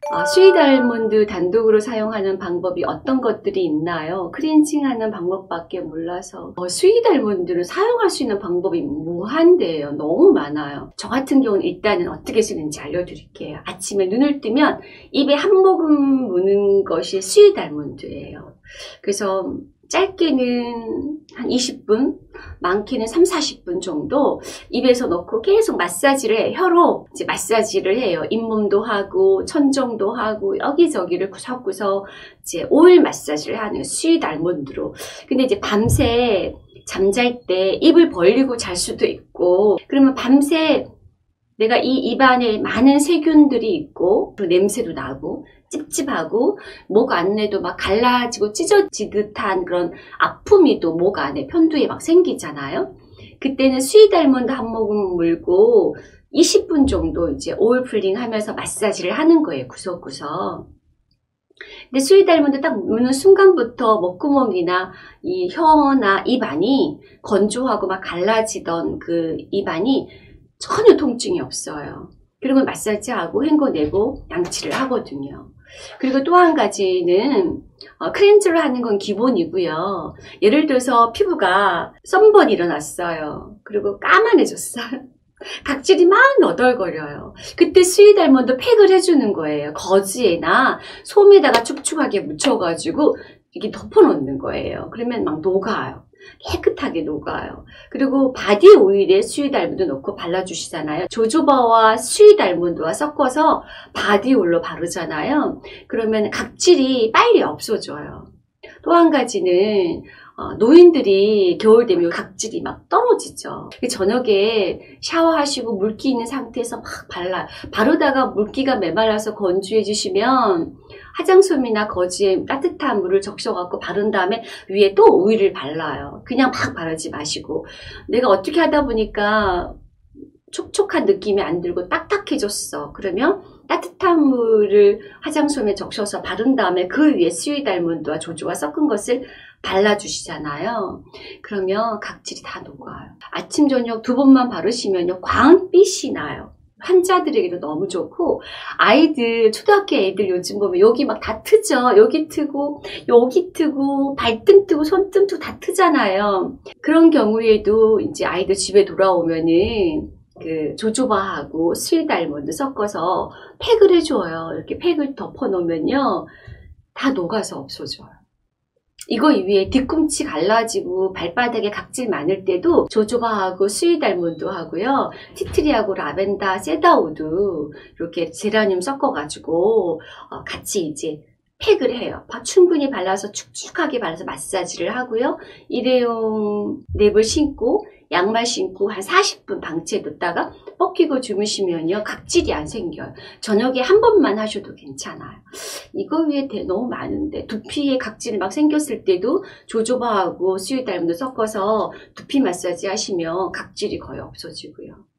스윗 알몬드 단독으로 사용하는 방법이 어떤 것들이 있나요? 클렌징하는 방법밖에 몰라서. 스윗 알몬드를 사용할 수 있는 방법이 무한대예요. 너무 많아요. 저 같은 경우는 일단은 어떻게 쓰는지 알려드릴게요. 아침에 눈을 뜨면 입에 한 모금 무는 것이 스윗 알몬드예요. 그래서 짧게는 한 20분, 많게는 3, 40분 정도 입에서 넣고 계속 마사지를 해요. 혀로 이제 마사지를 해요. 잇몸도 하고 천정도 하고 여기저기를 구석구석 이제 오일 마사지를 하는 스윗 알몬드로. 근데 이제 밤새 잠잘 때 입을 벌리고 잘 수도 있고, 그러면 밤새 내가 이 입안에 많은 세균들이 있고 그 냄새도 나고 찝찝하고 목 안에도 막 갈라지고 찢어지듯한 그런 아픔이 또 목 안에 편두에 막 생기잖아요. 그때는 스윗 알몬드 한 모금 물고 20분 정도 이제 오일 풀링 하면서 마사지를 하는 거예요. 구석구석. 근데 스윗 알몬드 딱 무는 순간부터 목구멍이나 이 혀나 입안이 건조하고 막 갈라지던 그 입안이 전혀 통증이 없어요. 그리고 마사지하고 헹궈내고 양치를 하거든요. 그리고 또 한 가지는 클렌저를 하는 건 기본이고요. 예를 들어서 피부가 썬번이 일어났어요. 그리고 까만해졌어요. 각질이 막 너덜거려요. 그때 스윗 알몬드 팩을 해주는 거예요. 거즈에나 솜에다가 축축하게 묻혀가지고 이렇게 덮어놓는 거예요. 그러면 막 녹아요. 깨끗하게 녹아요. 그리고 바디 오일에 스윗 알몬드 넣고 발라주시잖아요. 조조바와 스윗 알몬드와 섞어서 바디 오일로 바르잖아요. 그러면 각질이 빨리 없어져요. 또 한 가지는 노인들이 겨울 되면 각질이 막 떨어지죠. 저녁에 샤워하시고 물기 있는 상태에서 막 발라요. 바르다가 물기가 메말라서 건조해지시면 화장솜이나 거즈에 따뜻한 물을 적셔갖고 바른 다음에 위에 또 오일을 발라요. 그냥 막 바르지 마시고. 내가 어떻게 하다 보니까 촉촉한 느낌이 안 들고 딱딱해졌어. 그러면 따뜻한 물을 화장솜에 적셔서 바른 다음에 그 위에 스윗 알몬드와 조조와 섞은 것을 발라주시잖아요. 그러면 각질이 다 녹아요. 아침 저녁 2번만 바르시면요 광빛이 나요. 환자들에게도 너무 좋고, 아이들, 초등학교 애들 요즘 보면 여기 막 다 트죠. 여기 트고 여기 트고 발등 트고 손등 트고 다 트잖아요. 그런 경우에도 이제 아이들 집에 돌아오면은 그 조조바하고 스윗 알몬드 섞어서 팩을 해줘요. 이렇게 팩을 덮어 놓으면요 다 녹아서 없어져요. 이거 위에 뒤꿈치 갈라지고 발바닥에 각질 많을 때도 조조바하고 스윗 알몬드 하고요, 티트리하고 라벤더, 세다우드 이렇게 제라늄 섞어가지고 같이 이제 팩을 해요. 충분히 발라서 축축하게 발라서 마사지를 하고요. 일회용 랩을 신고 양말 신고 한 40분 방치해뒀다가 벗기고 주무시면요 각질이 안 생겨요. 저녁에 한 번만 하셔도 괜찮아요. 이거 위에 너무 많은데, 두피에 각질이 막 생겼을 때도 조조바하고 스윗 알몬드 섞어서 두피 마사지 하시면 각질이 거의 없어지고요.